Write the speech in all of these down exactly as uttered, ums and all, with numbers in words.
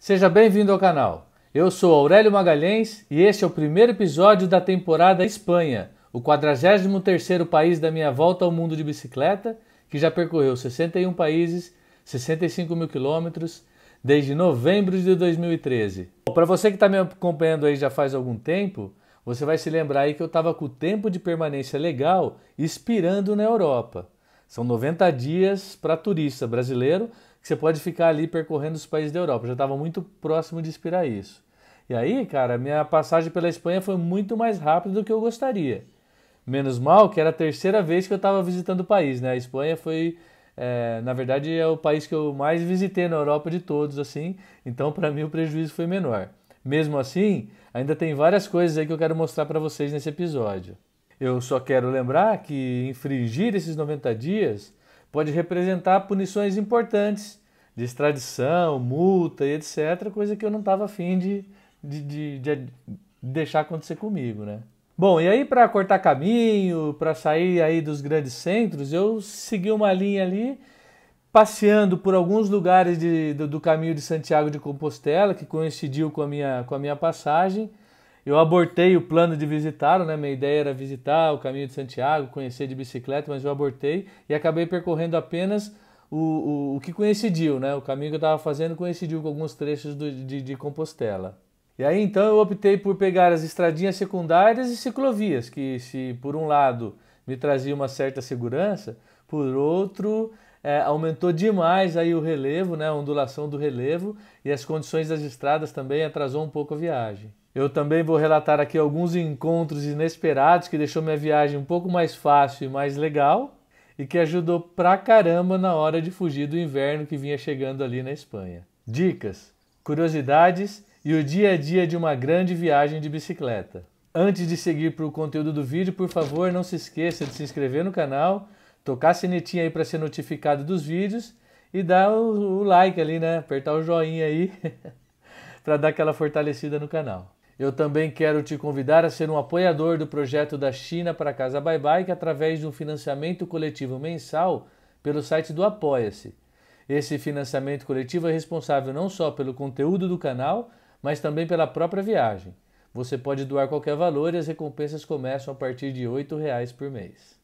Seja bem-vindo ao canal. Eu sou Aurélio Magalhães e este é o primeiro episódio da temporada Espanha, o quadragésimo terceiro país da minha volta ao mundo de bicicleta, que já percorreu sessenta e um países, sessenta e cinco mil quilômetros, desde novembro de dois mil e treze. Para você que está me acompanhando aí já faz algum tempo, você vai se lembrar aí que eu estava com o tempo de permanência legal expirando na Europa. São noventa dias para turista brasileiro, que você pode ficar ali percorrendo os países da Europa. Eu já estava muito próximo de expirar isso. E aí, cara, minha passagem pela Espanha foi muito mais rápida do que eu gostaria. Menos mal que era a terceira vez que eu estava visitando o país, né? A Espanha foi, é, na verdade, é o país que eu mais visitei na Europa de todos, assim. Então, para mim, o prejuízo foi menor. Mesmo assim, ainda tem várias coisas aí que eu quero mostrar para vocês nesse episódio. Eu só quero lembrar que infringir esses noventa dias pode representar punições importantes de extradição, multa e etcétera, coisa que eu não estava afim de, de, de, de deixar acontecer comigo, né? Bom, e aí para cortar caminho, para sair aí dos grandes centros, eu segui uma linha ali, passeando por alguns lugares de, do, do caminho de Santiago de Compostela, que coincidiu com a minha, com a minha passagem. Eu abortei o plano de visitá-lo, né? Minha ideia era visitar o caminho de Santiago, conhecer de bicicleta, mas eu abortei e acabei percorrendo apenas o, o, o que coincidiu, né? O caminho que eu estava fazendo coincidiu com alguns trechos do, de, de Compostela. E aí então eu optei por pegar as estradinhas secundárias e ciclovias, que se por um lado me trazia uma certa segurança, por outro é, aumentou demais aí o relevo, né? A ondulação do relevo, e as condições das estradas também atrasou um pouco a viagem. Eu também vou relatar aqui alguns encontros inesperados que deixou minha viagem um pouco mais fácil e mais legal e que ajudou pra caramba na hora de fugir do inverno que vinha chegando ali na Espanha. Dicas, curiosidades e o dia a dia de uma grande viagem de bicicleta. Antes de seguir para o conteúdo do vídeo, por favor, não se esqueça de se inscrever no canal, tocar a sinetinha aí para ser notificado dos vídeos e dar o, o like ali, né? Apertar o joinha aí para dar aquela fortalecida no canal. Eu também quero te convidar a ser um apoiador do projeto da China para Casa Bye Bike através de um financiamento coletivo mensal pelo site do Apoia-se. Esse financiamento coletivo é responsável não só pelo conteúdo do canal, mas também pela própria viagem. Você pode doar qualquer valor e as recompensas começam a partir de oito reais por mês.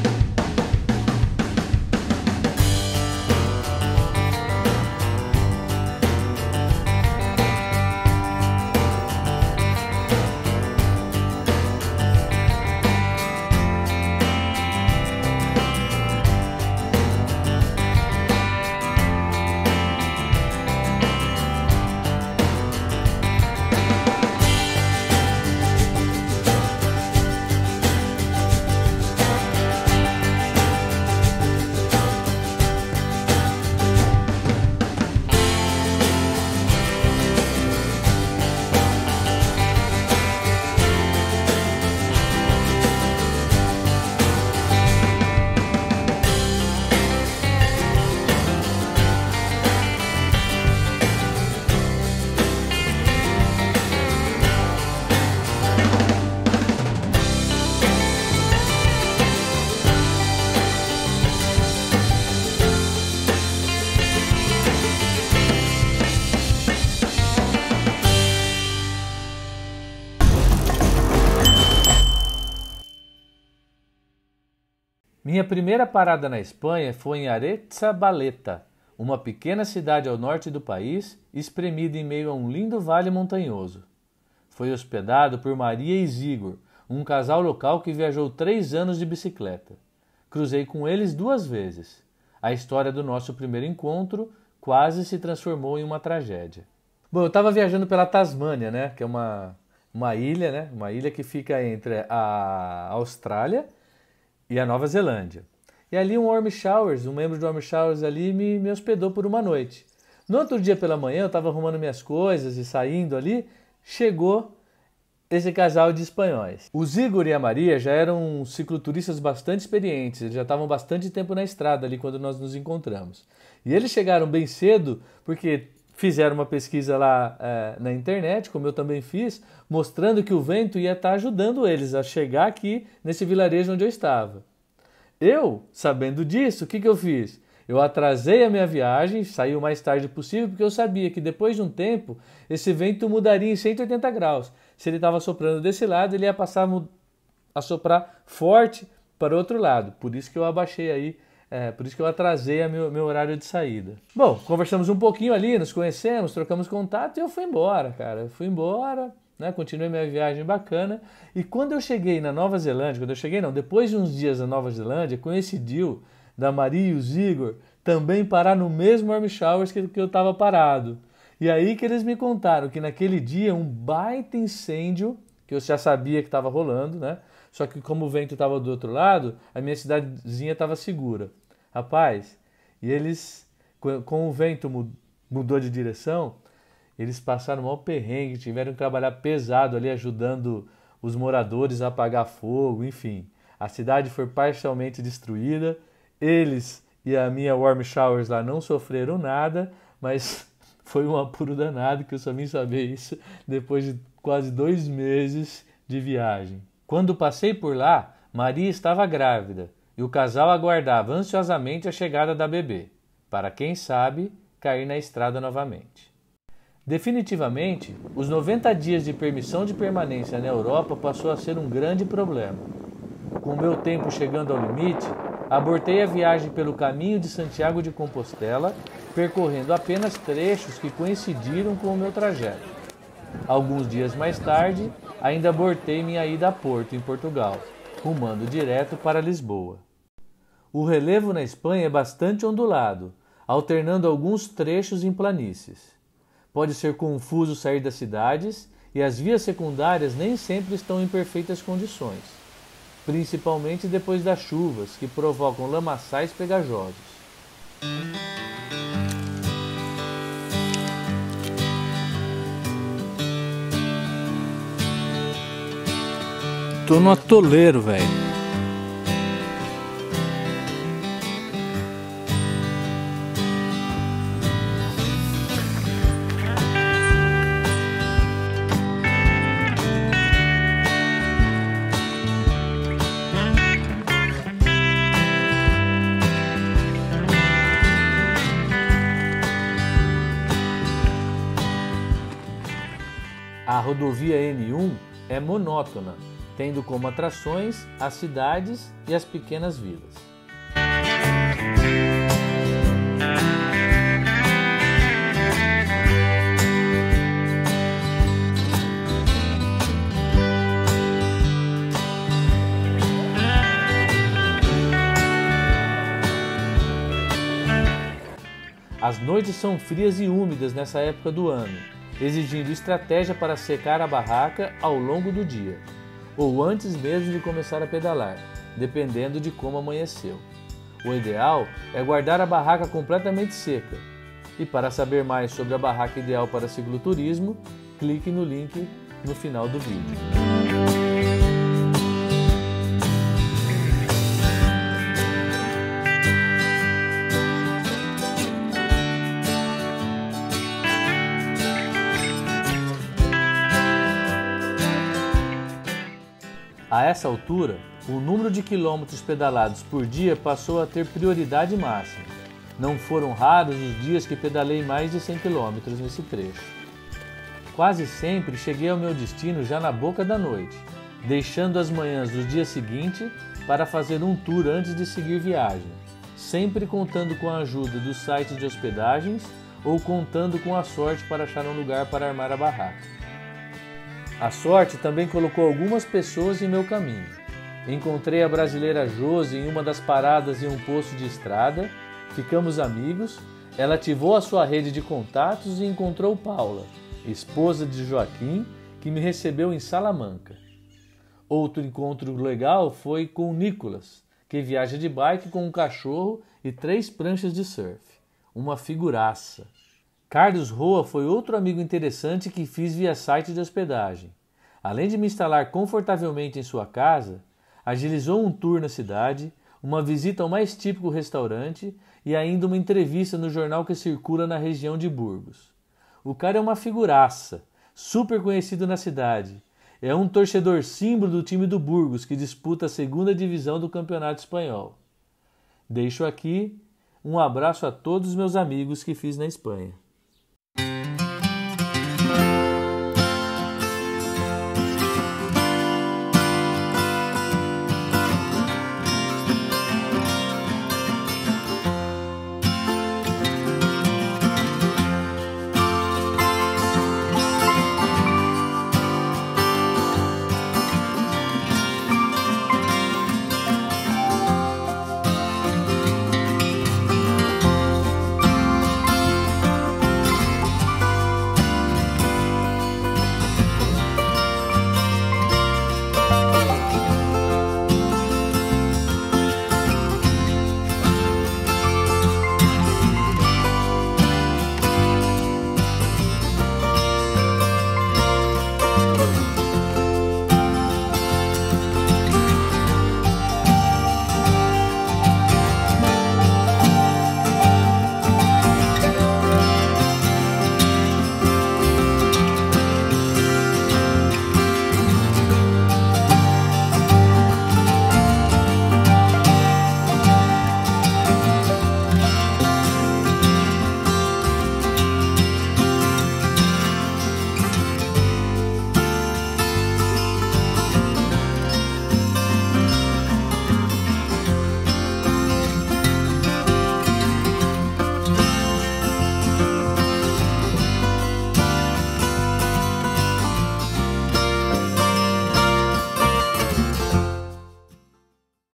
Minha primeira parada na Espanha foi em Aretxabaleta, uma pequena cidade ao norte do país, espremida em meio a um lindo vale montanhoso. Foi hospedado por Maria e Zigor, um casal local que viajou três anos de bicicleta. Cruzei com eles duas vezes. A história do nosso primeiro encontro quase se transformou em uma tragédia. Bom, eu estava viajando pela Tasmânia, né, que é uma, uma ilha, né, uma ilha que fica entre a Austrália e a Nova Zelândia. E ali um Warm Showers, um membro do Warm Showers ali me, me hospedou por uma noite. No outro dia pela manhã eu estava arrumando minhas coisas e saindo ali, chegou esse casal de espanhóis. O Zigor e a Maria já eram cicloturistas bastante experientes, eles já estavam bastante tempo na estrada ali quando nós nos encontramos. E eles chegaram bem cedo porque fizeram uma pesquisa lá é, na internet, como eu também fiz, mostrando que o vento ia estar ajudando eles a chegar aqui nesse vilarejo onde eu estava. Eu, sabendo disso, o que, que eu fiz? Eu atrasei a minha viagem, saí o mais tarde possível, porque eu sabia que depois de um tempo esse vento mudaria em cento e oitenta graus. Se ele estava soprando desse lado, ele ia passar a soprar forte para o outro lado. Por isso que eu abaixei aí, é, por isso que eu atrasei a meu, meu horário de saída. Bom, conversamos um pouquinho ali, nos conhecemos, trocamos contato e eu fui embora, cara. Eu fui embora, né? Continuei minha viagem bacana. E quando eu cheguei na Nova Zelândia, quando eu cheguei não, depois de uns dias na Nova Zelândia, coincidiu da Maria e o Igor também parar no mesmo Warm Showers que, que eu estava parado. E aí que eles me contaram que naquele dia um baita incêndio, que eu já sabia que estava rolando, né? Só que como o vento estava do outro lado, a minha cidadezinha estava segura. Rapaz, e eles, com o vento mudou de direção, eles passaram um maior perrengue, tiveram que trabalhar pesado ali ajudando os moradores a apagar fogo, enfim. A cidade foi parcialmente destruída, eles e a minha Warm Showers lá não sofreram nada, mas foi um apuro danado que eu só vim saber isso depois de quase dois meses de viagem. Quando passei por lá, Maria estava grávida e o casal aguardava ansiosamente a chegada da bebê, para quem sabe cair na estrada novamente. Definitivamente, os noventa dias de permissão de permanência na Europa passou a ser um grande problema. Com o meu tempo chegando ao limite, abortei a viagem pelo caminho de Santiago de Compostela, percorrendo apenas trechos que coincidiram com o meu trajeto. Alguns dias mais tarde, ainda abortei minha ida a Porto, em Portugal, rumando direto para Lisboa. O relevo na Espanha é bastante ondulado, alternando alguns trechos em planícies. Pode ser confuso sair das cidades e as vias secundárias nem sempre estão em perfeitas condições, principalmente depois das chuvas, que provocam lamaçais pegajosos. Tô no atoleiro, velho. A rodovia N um é monótona, tendo como atrações as cidades e as pequenas vilas. As noites são frias e úmidas nessa época do ano, exigindo estratégia para secar a barraca ao longo do dia, ou antes mesmo de começar a pedalar, dependendo de como amanheceu. O ideal é guardar a barraca completamente seca. E para saber mais sobre a barraca ideal para cicloturismo, clique no link no final do vídeo. A essa altura, o número de quilômetros pedalados por dia passou a ter prioridade máxima. Não foram raros os dias que pedalei mais de cem quilômetros nesse trecho. Quase sempre cheguei ao meu destino já na boca da noite, deixando as manhãs do dia seguinte para fazer um tour antes de seguir viagem, sempre contando com a ajuda dos sites de hospedagens ou contando com a sorte para achar um lugar para armar a barraca. A sorte também colocou algumas pessoas em meu caminho. Encontrei a brasileira Josi em uma das paradas em um posto de estrada, ficamos amigos, ela ativou a sua rede de contatos e encontrou Paula, esposa de Joaquim, que me recebeu em Salamanca. Outro encontro legal foi com o Nicolas, que viaja de bike com um cachorro e três pranchas de surf. Uma figuraça. Carlos Roa foi outro amigo interessante que fiz via site de hospedagem. Além de me instalar confortavelmente em sua casa, agilizou um tour na cidade, uma visita ao mais típico restaurante e ainda uma entrevista no jornal que circula na região de Burgos. O cara é uma figuraça, super conhecido na cidade. É um torcedor símbolo do time do Burgos, que disputa a segunda divisão do Campeonato Espanhol. Deixo aqui Um abraço a todos os meus amigos que fiz na Espanha.